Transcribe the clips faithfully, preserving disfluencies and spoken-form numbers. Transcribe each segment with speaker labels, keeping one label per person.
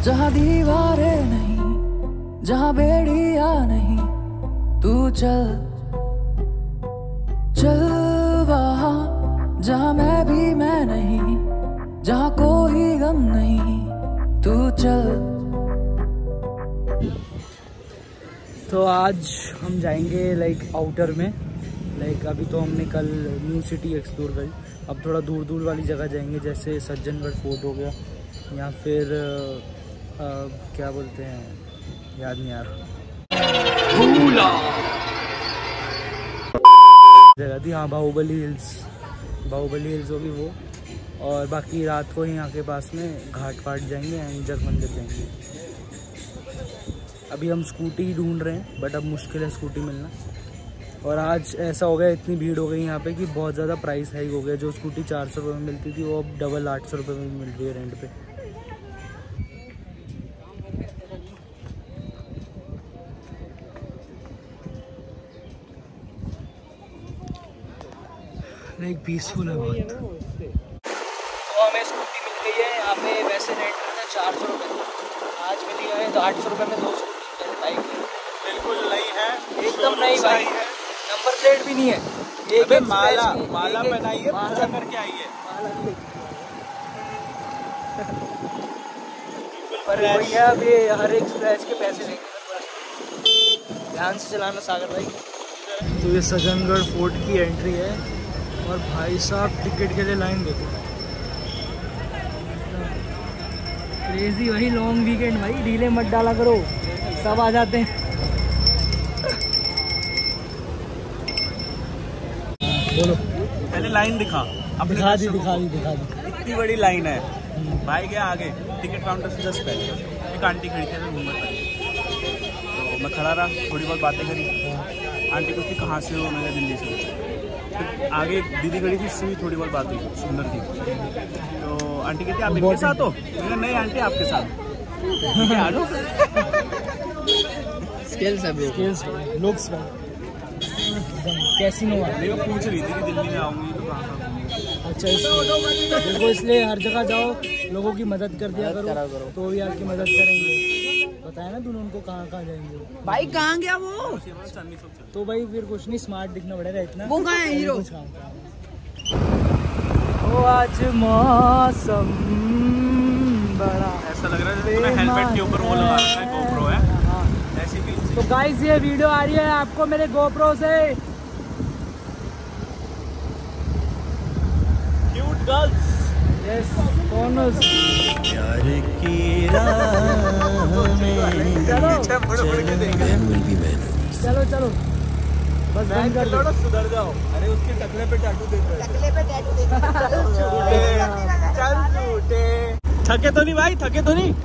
Speaker 1: जहाँ दीवारें नहीं, जहाँ बेड़िया नहीं, तू चल चल वहाँ जहाँ मैं भी मैं नहीं, जहाँ कोई गम नहीं, तू चल। तो आज हम जाएंगे लाइक आउटर में। लाइक अभी तो हमने कल न्यू सिटी एक्सप्लोर करी, अब थोड़ा दूर दूर वाली जगह जाएंगे, जैसे सज्जनगढ़ फोर्ट हो गया या फिर आ, क्या बोलते हैं, याद नहीं आ रहा जगह थी। हाँ, बाहुबली हिल्स, बाहुबली हिल्स होगी वो। और बाकी रात को ही यहाँ के पास में घाट पाट जाएंगे एंड जग मंदिर जाएंगे। अभी हम स्कूटी ढूंढ रहे हैं बट अब मुश्किल है स्कूटी मिलना। और आज ऐसा हो गया, इतनी भीड़ हो गई यहाँ पे कि बहुत ज़्यादा प्राइस हाइक हो गया। जो स्कूटी चार सौ रुपये में मिलती थी वो अब डबल आठ सौ रुपये में मिल रही है रेंट पे। एक पीसफुल है बहुत। तो हमें स्कूटी मिल गई है यहाँ पे। वैसे रेंट था चार सौ रुपये, आज मिली है तो आठ सौ रुपये में दो स्कूटी बाइक है। बिल्कुल नई है, एकदम नई भाई, नंबर प्लेट भी नहीं है। एक माला माला बनाई है, पूजा करके आई है पर भैया अब ये हर एक स्क्रैच के पैसे लेंगे। ध्यान से चलाना सागर भाई। तो ये सज्जनगढ़ फोर्ट की एंट्री है और भाई साहब टिकट के लिए लाइन देखो। क्रेजी वही लॉन्ग वीकेंड भाई, ढीले मत डाला करो, सब आ जाते हैं। बोलो,
Speaker 2: पहले लाइन दिखा, अब
Speaker 1: दिखा दी दिखा दी दिखा दी
Speaker 2: इतनी बड़ी लाइन है। भाई गया आगे टिकट काउंटर से जस्ट पहले एक आंटी खड़ी थी घूमर पर, तो मैं खड़ा रहा, थोड़ी बहुत बातें करी। आंटी पूछती कहाँ से हो, मैं दिल्ली से। फिर आगे दीदी खड़ी थी, उससे भी थोड़ी बहुत बात हुई, सुंदर थी। तो आंटी कहती आप इनके साथ हो? मैंने नहीं आंटी आपके साथ। आ जाओ।
Speaker 1: स्किल्स है ब्रो, स्किल्स लुक्स कैसी नो है।
Speaker 2: वो पूछ रही थी कि दिल्ली में आऊंगी तो कहाँ कहाँ।
Speaker 1: अच्छा, इसलिए देखो, इसलिए हर जगह जाओ, लोगों की मदद कर दिया करो, करो तो भी आपकी मदद करेंगे। बताया ना तूने उनको कहाँ कहाँ जाएंगे। भाई कहाँ गया वो? तो भाई फिर कुछ नहीं, स्मार्ट दिखना पड़ेगा इतना। वो कहाँ है हीरो? ओ आज मौसम बड़ा
Speaker 2: ऐसा लग रहा है जैसे हेलमेट के ऊपर वो लगा रखा है, गोप्रो है ऐसी फील।
Speaker 1: तो गाइस ये वीडियो आ रही है आपको मेरे गोप्रो से।
Speaker 2: क्यूट गर्ल्स,
Speaker 1: यस, फोनोस
Speaker 2: प्यार की राह में
Speaker 1: चलो चलो चलो बस बंद कर दो,
Speaker 2: सुधर जाओ। अरे उसके टकले पे टैटू देख रहे थे, टकले पे टैटू देख रहे थे। चल झूठे, थके तो नहीं भाई, थके तो नहीं।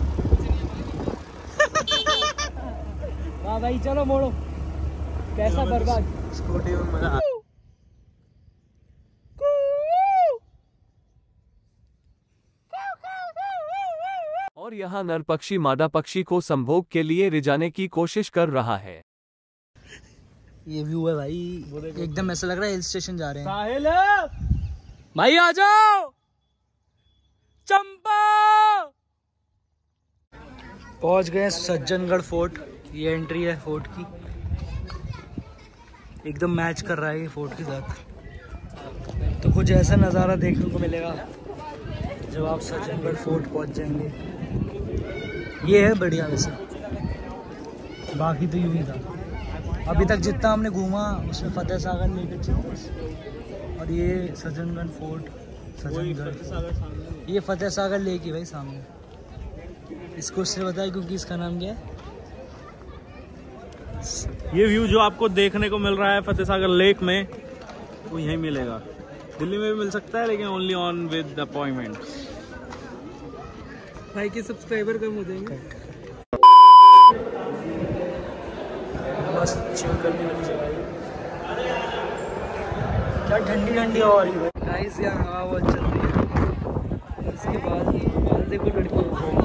Speaker 1: वाह भाई, चलो मोड़ो, पैसा बर्बाद।
Speaker 2: स्कूटी में मजा।
Speaker 3: और यहाँ नर पक्षी मादा पक्षी को संभोग के लिए रिझाने की कोशिश कर रहा है।
Speaker 1: ये व्यू है भाई, एकदम ऐसा लग रहा है हिल स्टेशन जा रहे हैं। साहिल भाई आ जाओ, चंपा। पहुंच गए सज्जनगढ़ फोर्ट। ये एंट्री है फोर्ट की, एकदम मैच कर रहा है ये फोर्ट के साथ। तो कुछ ऐसा नज़ारा देखने को मिलेगा जब आप सज्जनगढ़ फोर्ट पहुंच जाएंगे। ये है बढ़िया वैसे, बाकी तो यूं ही था अभी तक जितना हमने घूमा उसमें। फतेह सागर लेके चले और ये सज्जनगढ़ फोर्ट, सज्जनगढ़, ये फतेह सागर लेक ही भाई सामने। इसको उससे बताया क्योंकि इसका नाम क्या है।
Speaker 2: ये व्यू जो आपको देखने को मिल रहा है फतेह सागर लेक में, वो यहीं मिलेगा। दिल्ली में भी मिल सकता है लेकिन ओनली ऑन विद अपॉइंटमेंट।
Speaker 1: भाई के सब्सक्राइबर कम हो जाएंगे। मस्त चिल करने वाली जगह है, क्या ठंडी ठंडी हवा आ रही है गाइस। यार हवा बहुत चल रही है। इसके बाद देखो लड़की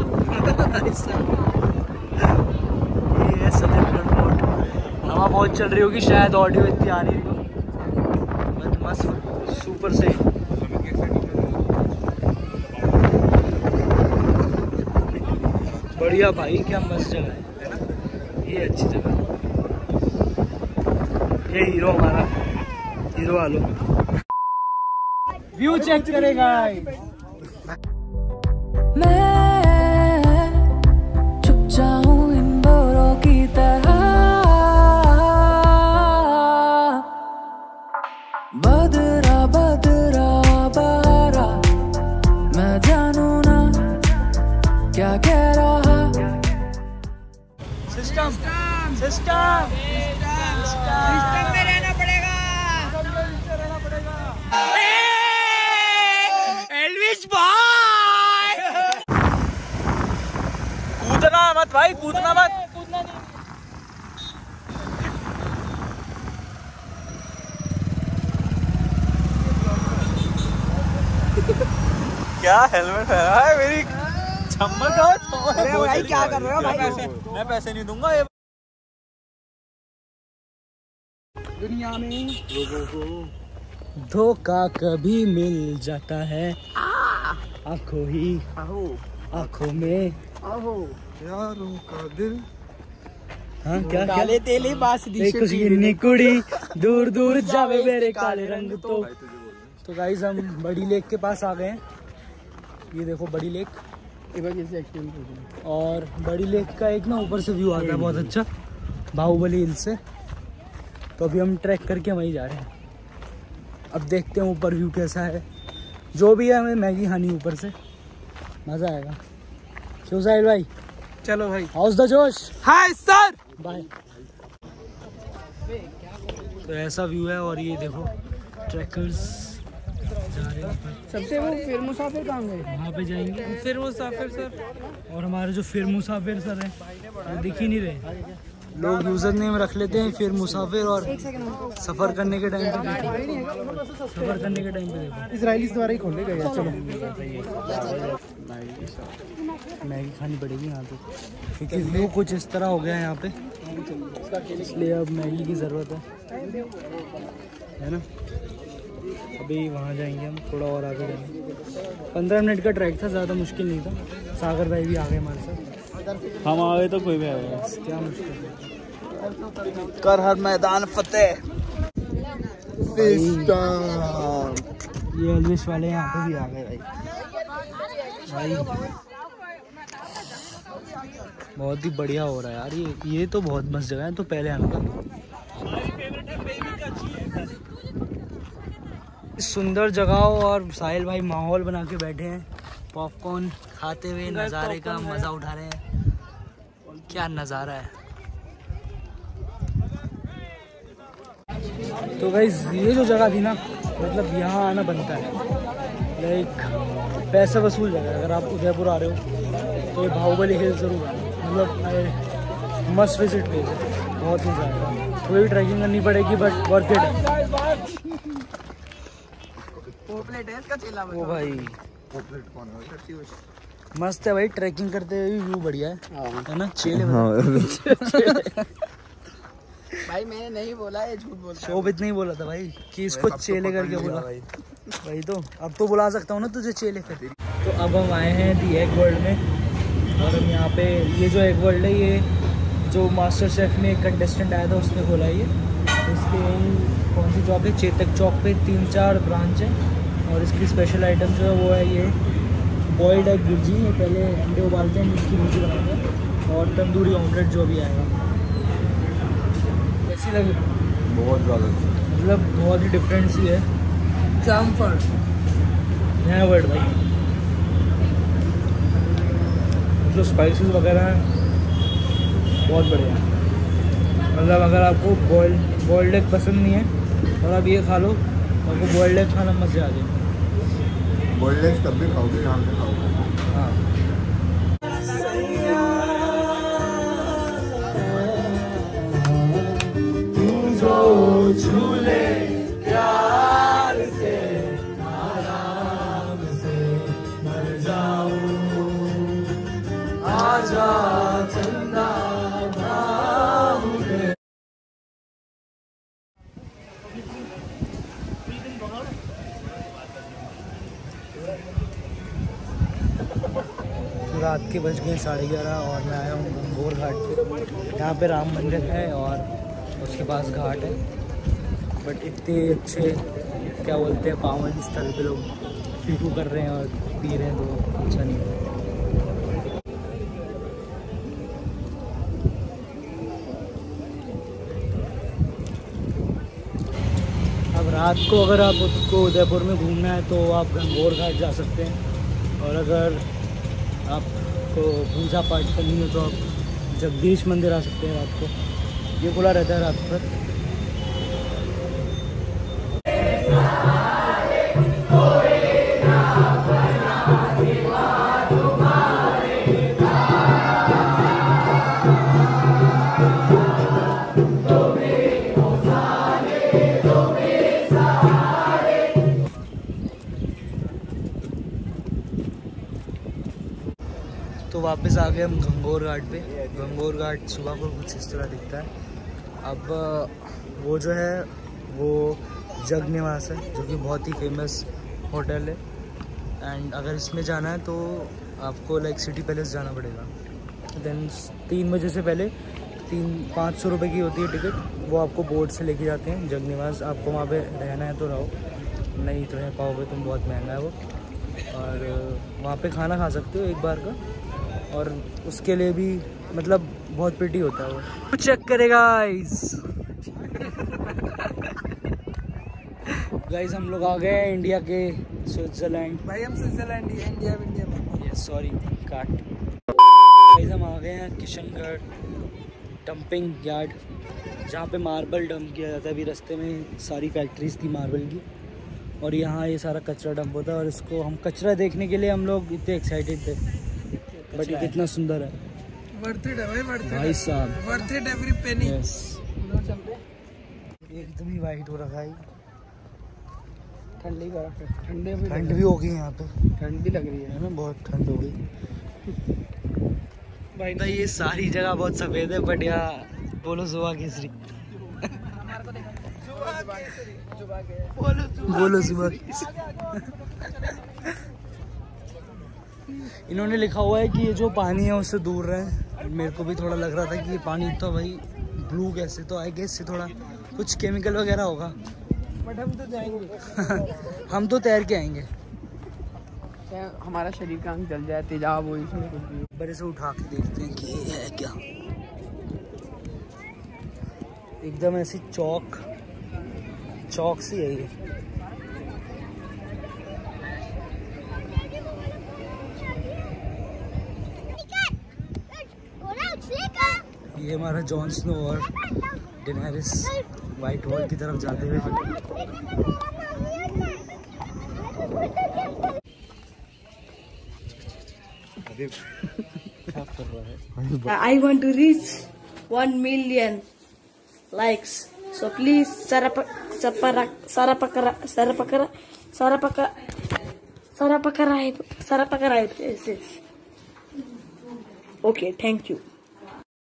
Speaker 1: ये है सज्जनगढ़ फोर्ट। हवा बहुत चल रही होगी, शायद ऑडियो इतनी आ नहीं रही हो। मस्त सुपर से बढ़िया भाई, क्या मस्त जगह है ना, ये अच्छी जगह। ये हीरो हमारा, हीरो वालों व्यू चेक करेगा।
Speaker 4: मैं छुप जाऊं इन बोरों की तरह, बदरा बदरा बहरा, मैं जानू ना क्या कह रहा।
Speaker 1: सिस्टम सिस्टम सिस्टम में रहना पड़ेगा, रहना पड़ेगा। एल्विस भाई कूदना मत भाई, कूदना मत, कूदना नहीं।
Speaker 2: क्या हेलमेट पहना है मेरी चम्मच का।
Speaker 1: अरे भाई क्या कर रहे हो भाई?
Speaker 2: पैसे, मैं पैसे नहीं दूंगा। ये
Speaker 1: दुनिया में लोगों को धोखा कभी मिल जाता है, आंखों ही आंखों में
Speaker 2: यारों का दिल।
Speaker 1: हाँ क्या
Speaker 5: काले तेले बास
Speaker 1: कुछ गिन्नी कुड़ी दूर दूर जावे मेरे काले रंग। तो तो गाइस हम बड़ी लेक के पास आ गए हैं। ये देखो बड़ी लेक, और बड़ी लेक का एक ना ऊपर से व्यू आता है बहुत अच्छा, बाहुबली हिल से। तो अभी हम ट्रैक करके वहीं जा रहे हैं। अब देखते हैं ऊपर व्यू कैसा है। जो भी है हमें मैगी खानी ऊपर से, मज़ा आएगा। क्यों साहिल भाई?
Speaker 5: चलो भाई,
Speaker 1: how's the josh.
Speaker 5: Hi sir,
Speaker 1: bye. तो ऐसा व्यू है, और ये देखो ट्रैकर्स जा रहे हैं।
Speaker 5: सबसे वो फिर मुसाफिर कहाँ गए?
Speaker 1: वहाँ पे जाएंगे।
Speaker 5: फिर मुसाफिर सर,
Speaker 1: और हमारे जो फिर मुसाफिर सर हैं वो दिख ही नहीं रहे। लोग यूजर नेम रख लेते हैं फिर मुसाफिर, और सफर करने के टाइम पे सफर करने के टाइम पे देखो
Speaker 5: इसराइली द्वारा ही खोले गए। चलो
Speaker 1: मैगी खानी पड़ेगी यहाँ पे, क्योंकि व्यू कुछ इस तरह हो गया है यहाँ पे, इसलिए अब मैगी की ज़रूरत है है ना। अभी वहाँ जाएंगे हम, थोड़ा और आगे जाएंगे। पंद्रह मिनट का ट्रैक था, ज़्यादा मुश्किल नहीं था। सागर भाई भी आ गए हमारे साथ।
Speaker 2: हम आ गए तो कोई भी आएगा,
Speaker 1: क्या मुश्किल है।
Speaker 2: कर हर मैदान फतेह।
Speaker 1: ये एल्विस वाले यहाँ पे भी आ गए भाई। भाई बहुत ही बढ़िया हो रहा है यार, ये ये तो बहुत मस्त जगह है। तो पहले आना था। सुंदर जगह और साहिल भाई माहौल बना के बैठे हैं, पॉपकॉर्न खाते हुए नज़ारे का मज़ा उठा रहे हैं। क्या नज़ारा है। तो गाइस ये जो जगह थी ना, मतलब यहाँ आना बनता है, लाइक पैसा वसूल जगह है। अगर आप उदयपुर आ रहे हो तो ये बाहुबली हिल ज़रूर आना, मतलब मस्ट विजिट प्लेस है। बहुत मज़ा आएगा। थोड़ी ट्रैकिंग करनी पड़ेगी बट वर्थ इट है। ओ भाई मस्त है भाई, ट्रैकिंग करते हुए व्यू बढ़िया है, है ना। चेले
Speaker 5: भाई मैंने नहीं बोला, ये झूठ बोलता है।
Speaker 1: शोभित नहीं बोला था भाई कि इसको चेले करके बोला भाई। तो अब तो बुला सकता हूँ ना तुझे चेले कर। तो अब हम आए हैं दी एग वर्ल्ड में, और हम यहाँ पे ये जो एग वर्ल्ड है, ये जो मास्टर शेफ में एक कंटेस्टेंट आया था उसने खोला है। ये इसके कौन सी चौक है, चेतक चौक पे तीन चार ब्रांच है, और इसकी स्पेशल आइटम जो है वो है ये बॉइल्ड एग भुर्जी। ये पहले अंडे उबालते हैं, इसकी भुर्जी बनाते हैं, और तंदूरी ऑमलेट जो भी आएगा। कैसी लगी?
Speaker 2: बहुत ज़्यादा,
Speaker 1: मतलब बहुत ही डिफरेंट सी है।
Speaker 5: चामफर
Speaker 1: नया वर्ड भाई। जो स्पाइसेस वगैरह हैं बहुत बढ़िया है। मतलब अगर आपको बॉइल्ड बॉइल्ड एग पसंद नहीं है और आप ये खा लो, तो आपको बॉइल्ड एग खाना मज़े आ जाएगा।
Speaker 2: बॉइल्ड एग्स तब भी खाओगे, यहाँ पे खाओगे।
Speaker 1: हाँ झूले प्यार से आराम से मर जाऊं, आजा चंदा बाहु में। रात के बज गए साढ़े ग्यारह और मैं आया हूँ गंगोर घाट पे। यहाँ पे राम मंदिर है और उसके पास घाट है, बट इतने अच्छे क्या बोलते हैं पावन स्थल पे लोग फीकू कर रहे हैं और पी रहे हैं, तो अच्छा नहीं है। अब रात को अगर आप उसको उदयपुर में घूमना है तो आप गंगोर घाट जा सकते हैं, और अगर आपको पूजा पाठ करनी हो तो आप जगदीश मंदिर आ सकते हैं रात को, ये खुला रहता है रात भर। तो वापस आ गए हम गंगोर घाट पे। गंगोर घाट सुबह को कुछ इस तरह दिखता है। अब वो जो है वो जग निवास है, जो कि बहुत ही फेमस होटल है। एंड अगर इसमें जाना है तो आपको लाइक सिटी पैलेस जाना पड़ेगा। देन तीन बजे से पहले तीन पाँच सौ रुपये की होती है टिकट, वो आपको बोर्ड से लेके जाते हैं जग निवास। आपको वहाँ पे रहना है तो रहो, नहीं तो रह पाओगे तुम, बहुत महंगा है वो। और वहाँ पे खाना खा सकते हो एक बार का, और उसके लिए भी मतलब बहुत प्रिटी होता है वो। चेक करेगा गाइस गाइस हम लोग आ गए हैं इंडिया के स्विट्जरलैंड।
Speaker 5: भाई हम स्विट्जरलैंड ही हैं, इंडिया इंडिया में।
Speaker 1: Yes sorry cut. गाइस हम आ गए हैं किशनगढ़ डंपिंग यार्ड, जहाँ पे मार्बल डंप किया जाता है। अभी रास्ते में सारी फैक्ट्रीज थी मार्बल की, और यहाँ ये सारा कचरा डंप होता है। और इसको हम कचरा देखने के लिए हम लोग इतने एक्साइटेड थे, बट ये कितना सुंदर है।
Speaker 5: वर्थ इट है भाई, वर्थ इट
Speaker 1: भाई साहब,
Speaker 5: worth it every penny.
Speaker 1: Yes एकदम ही वाइट हो रखा है।
Speaker 5: ठंडी बर्फ है, ठंडे भी
Speaker 1: ठंड भी हो गई यहाँ पे,
Speaker 5: ठंड भी लग रही है
Speaker 1: है ना, बहुत ठंड हो गई भाई। तो ये सारी जगह बहुत सफेद है, बट यहाँ बोलो सुबह केसरी, बोलो सुबह केसरी। इन्होंने लिखा हुआ है कि ये जो पानी है उससे दूर रहे। मेरे को भी थोड़ा लग रहा था कि ये पानी तो भाई ब्लू कैसे, तो आई गेस से थोड़ा कुछ केमिकल वगैरह होगा,
Speaker 5: बट हम तो जाएंगे
Speaker 1: हम तो तैर के आएंगे।
Speaker 5: क्या हमारा शरीर का अंग जल जाए, तेजाब हो, इसमें कुछ भी।
Speaker 1: बड़े से उठा के देखते हैं कि ये है क्या। एकदम ऐसी चौक चौक सी है ये। ये हमारा जॉन स्नो और डेनेरिस वाइट वॉल की तरफ जाते हुए।
Speaker 6: I want to reach one million likes. So please, sarapa, sarapakara, sarapakara, sarapakara, sarapakara, sarapakara, sarapakara. Yes, yes. Okay, thank you.